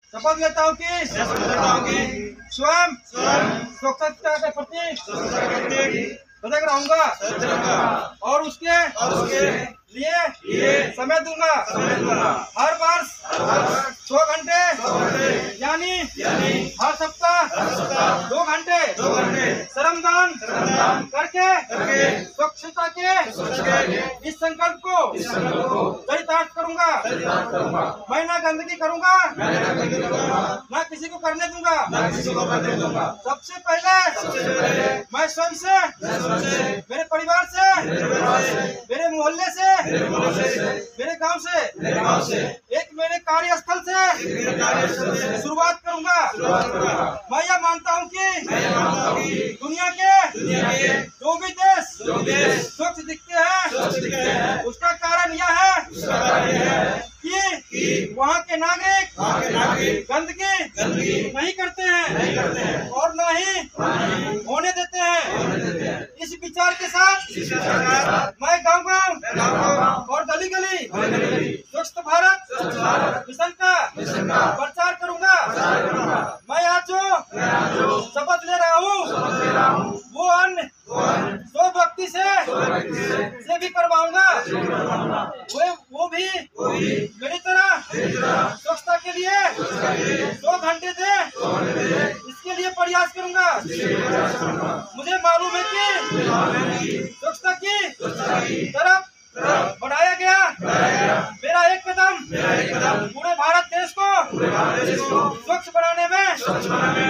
शपथ लेता हूँ कि स्वयं स्वच्छता के प्रति सजग रहूंगा और उसके लिए समय दूंगा। हर वर्ष 100 घंटे यानी हर सप्ताह 2 घंटे श्रमदान करके स्वच्छता के इस संकल्प को चरितार्थ करूंगा। मैं ना गंदगी करूंगा ना किसी को करने दूंगा। सबसे पहले मैं स्वयं से, मेरे परिवार से, मेरे मोहल्ले से, मेरे गांव से, एक मेरे कार्यस्थल से शुरुआत करूंगा। मैं यह मानता हूं कि दुनिया के जो भी देश स्वच्छ दिखते हैं उसका कारण यह है कि वहाँ के नागरिक गंदगी नहीं करते हैं और न ही होने देते हैं। इस विचार के साथ मैं गांव-गांव और गली-गली स्वच्छ भारत मिशन का प्रचार करूंगा। मैं आज जो शपथ ले रहा हूँ वो अन्य 100 व्यक्ति से भी करवाऊंगा। वो भी मेरी तरह स्वच्छता के लिए 100 घंटे दे, इसके लिए प्रयास करूंगा। मुझे मालूम है कि स्वच्छता की तरफ बढ़ाया गया मेरा एक कदम पूरे भारत देश को स्वच्छ बनाने में